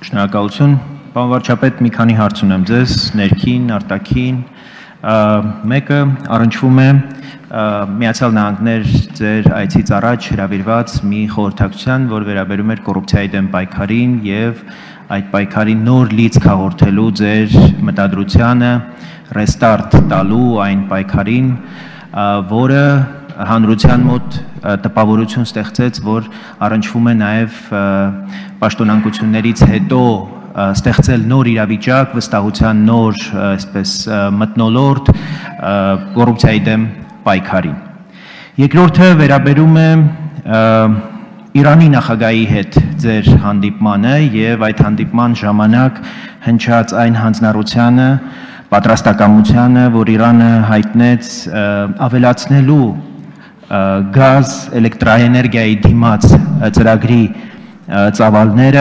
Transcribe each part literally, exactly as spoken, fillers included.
Շնորհակալություն, պարոն վարչապետ, մի քանի հարց ունեմ ձեզ, ներքին, արտաքին, մեկը առնչվում է Միացյալ Նահանգներ ձեր այցից առաջ հրավիրված մի խորհրդակցության, որ վերաբերում էր կոռուպցիայի դեմ պայքարին եւ այդ պայքարի նոր լիցք հաղորդելու ձեր մտադրությանը, ռեստարտ տալու այն պայքարին, որը հանրության մոտ տպավորություն ստեղծեց, որ առնչվում է նաև պաշտոնանկություններից հետո ստեղծել նոր իրավիճակ, վստահության նոր, այսպես, մթնոլորտ կոռուպցիայի դեմ պայքարին։ Երկրորդը վերաբերում է Իրանի նախագահի հետ ձեր հանդիպմանը եւ այդ հանդիպման ժամանակ հնչած այն հանձնառությանը, պատրաստակամությանը, որ Իրանը հայտնեց ավելացնելու գազ էլեկտրաէներգիայի դիմաց ծրագրի ծավալները,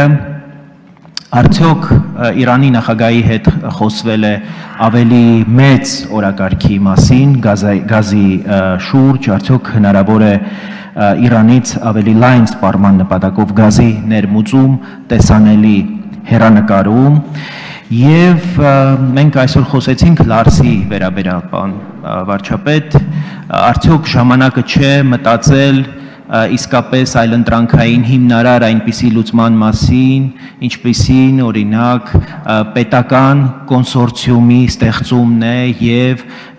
արդյոք Իրանի նախագահի հետ խոսվել է ավելի մեծ օրակարգի մասին, գազի շուրջ, արդյոք հնարավոր է Իրանից ավելի լայն սպառման նպատակով գազի ներմուծում, տեսանելի հեռանկարում, եւ մենք այսօր խոսեցինք Լարսի վերաբերյալ, պարոն վարչապետ, արդյոք ժամանակը չէ մտածել իսկապես այլընտրանքային հիմնարար այնպիսի լուծման մասին, ինչպիսին օրինակ պետական կոնսորցիումի ստեղծումն է եւ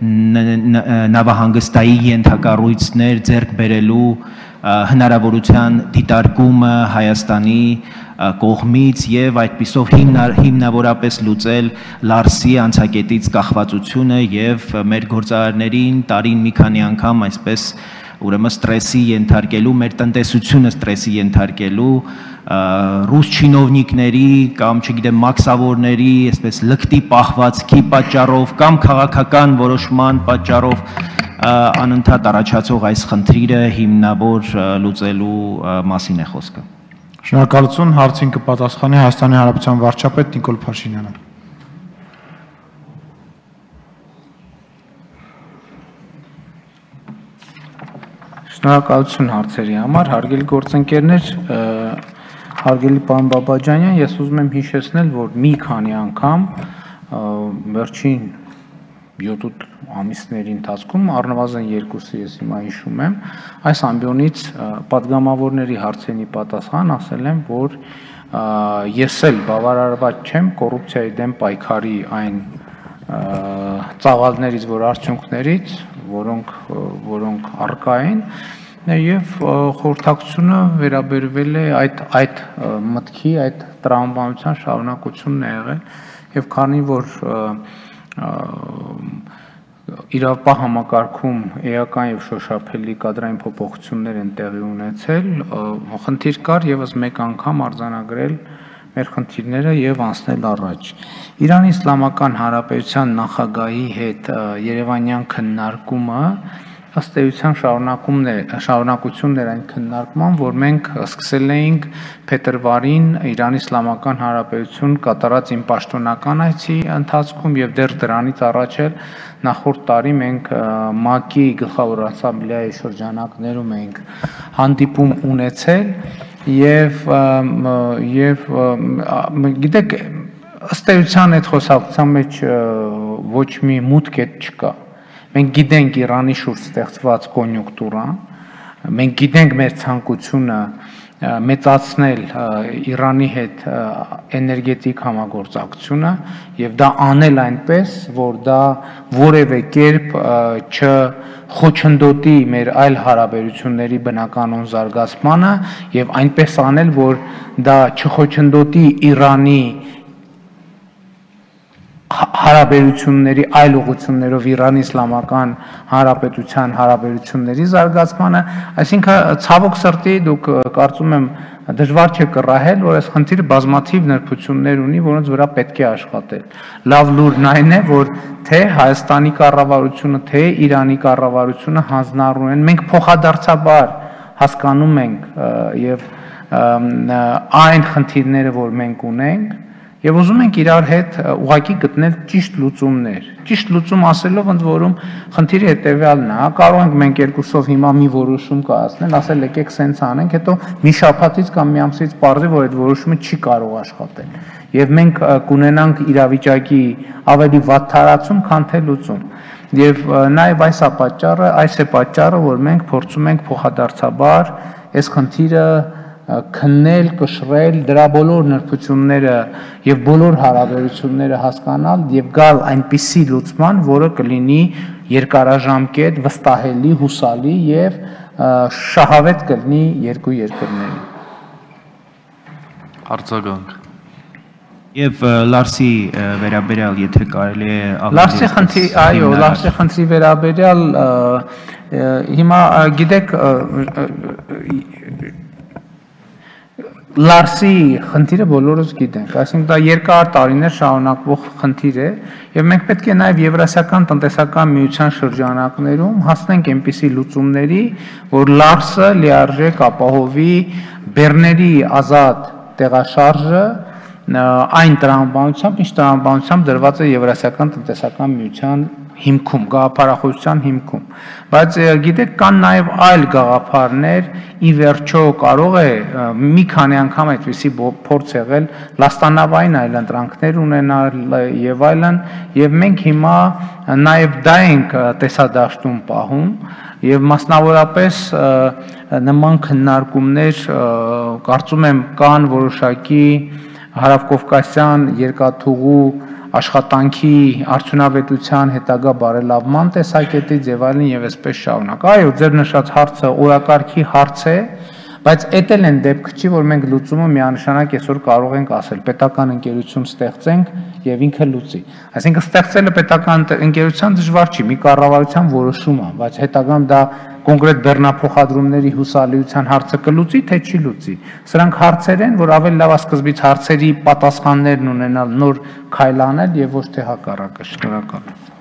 նավահանգստայի ենթակառույցներ ձեռք բերելու հնարավորության դիտարկումը Հայաստանի կողմից եւ այդպիսով հիմնավորապես լուծել Լարսի անցակետից կախվածությունը եւ մեր գործարարներին տարին մի քանի անգամ այսպես ուրեմն ստրեսի ենթարկելու, մեր տնտեսությունը ստրեսի ենթարկելու ռուս չինովնիկների կամ չգիտեմ մաքսավորների, այսպես լկտի պահվածքի պատճառով կամ քաղաքական որոշման պատճառով անընդհատ առաջացող այս խնդիրը հիմնավոր լուծելու մասին է խոսքը։ Շնորհակալություն, հարցին կպատասխանի Հայաստանի Հանրապետության վարչապետ Նիկոլ Փաշինյանը։ Շնորհակալություն հարցերի համար, հարգելի գործընկերներ, հարգելի պարոն Բաբաջանյան, ես ուզում եմ հիշեցնել, որ մի քանի անգամ վերջին յոթ ամիսների ընթացքում առնվազն երկուսը ես հիմա հիշում եմ, այս ամբիոնից պատգամավորների հարցերի պատասխան ասել եմ, որ ես էլ բավարարված չեմ կոռուպցիայի դեմ պայքարի այն ծավալներից, որ արդյունքներից, որոնք որոնք առկա են, եւ խորհրդակցությունը վերաբերվել է այդ այդ մտքի, այդ տրամաբանության շարունակությունն է եղել եւ քանի որ իրավապահ համակարգում էական եւ շոշափելի կադրային փոփոխություններ են տեղի ունեցել, խնդիր կար եւս մեկ անգամ արձանագրել մեր խնդիրները եւ անցնել առաջ։ Իրանի Իսլամական Հանրապետության նախագահի հետ Երևանյան քննարկումը ըստ էության շարունակումն է, շարունակությունն էր այն քննարկման, որ մենք սկսել էինք փետրվարին Իրանի Իսլամական Հանրապետություն կատարած իմ պաշտոնական այցի ընթացքում եւ դեռ դրանից առաջ էլ նախորդ տարի մենք ՄԱԿ-ի գլխավոր ասամբլեայի շրջանակներում էինք հանդիպում ունեցել եւ եւ գիտեք ըստ էության այդ խոսակցության մեջ ոչ մի մուտք է չկա։ Մենք գիտենք Իրանի շուրջ ստեղծված կոնյունկտուրան, մենք գիտենք մեր ցանկությունը մեծացնել Իրանի հետ էներգետիկ համագործակցությունը եւ դա անել այնպես, որ դա որևէ կերպ չխոչընդոտի մեր այլ հարաբերությունների բնականոն զարգացմանը եւ այնպես անել, որ դա չխոչընդոտի Իրանի հարաբերությունների այլ ուղղություններով Իրանի Իսլամական Հանրապետության հարաբերությունների զարգացմանը, այսինքն ցավոք սրտի դուք կարծում եմ դժվար չէ կռահել, որ այս խնդիրը բազմաթիվ նրբություններ ունի, որոնց վրա պետք է աշխատել։ Լավ լուրն այն է, որ թե Հայաստանի կառավարությունը, թե Իրանի կառավարությունը հանձնառու են, մենք փոխադարձաբար հասկանում ենք եւ այն խնդիրները, որ մենք ունենք, Եվ ուզում ենք իրար հետ ուղղակի գտնել ճիշտ լուծումներ։ Ճիշտ լուծում ասելով ընդ որում խնդիրը հետևյալն է, հա, կարող ենք մենք երկուսով հիմա մի որոշում կայացնել, ասել եկեք սենց անենք, հետո մի շաբաթից կամ մի ամսից պարզի, որ այդ որոշումը չի կարող աշխատել։ Եվ մենք կունենանք իրավիճակի ավելի վատ թարացում, քան թե լուծում։ Եվ նաև այս է պատճառը, այս է պատճառը, որ մենք փորձում ենք փոխադարձաբար այս խնդիրը քննել, կշռել, դրա բոլոր նրբությունները եւ բոլոր հարաբերությունները հասկանալ եւ գալ այնպիսի լուծման, որը կլինի երկարաժամկետ, վստահելի, հուսալի եւ շահավետ կլինի երկու երկրներին։ Արձագանք։ Եվ Լարսի վերաբերյալ, եթե կարելի է Լարսի խնդրի, այո, Լարսի խնդրի վերաբերյալ հիմա գիտեք Լարսի խնդիրը բոլորս գիտենք, այսինքն դա երկար տարիներ շարունակվող խնդիր է եւ մենք պետք է նաեւ Եվրասիական տնտեսական միության շրջանակներում հասնենք այնպիսի լուծումների, որ Լարսը լիարժեք ապահովի բեռների ազատ տեղաշարժը այն տրամաբանությամբ, ինչ տրամաբանությամբ դրված է Եվրասիական տնտեսական միության հիմքում, գաղափարախոսության հիմքում։ Բայց գիտեք, կան նաև այլ գաղափարներ, ի վերջո կարող է մի քանի անգամ այդպիսի փորձ եղել լաստանավային այլընտրանքներ ունենալ եւ այլն, եւ մենք հիմա նաև դա ենք տեսադաշտում պահում եւ մասնավորապես նման քննարկումներ կարծում եմ կան որոշակի հարավկովկասյան երկաթուղու աշխատանքի արդյունավետության հետագա բարելավման տեսակետից եւ այլն եւ այսպես շարունակ։ Այո, ձեր նշած հարցը օրակարգի հարց է, բայց էդ էլ են դեպքը չի, որ մենք լուծումը միանշանակ այսօր կարող ենք ասել պետական ընկերություն ստեղծենք եւ ինքը լուծի։ Այսինքն ստեղծելը պետական ընկերության դժվար չի, մի կառավարության որոշում է, բայց հետագամ դա կոնկրետ բեռնափոխադրումների հուսալիության հարցը կլուծի, թե չի լուծի։ Սրանք հարցեր են, որ ավելի լավ է սկզբից հարցերի պատասխաններն ունենալ, նոր քայլ անել եւ ոչ թե հակառակը։ Շնորհակալ եմ։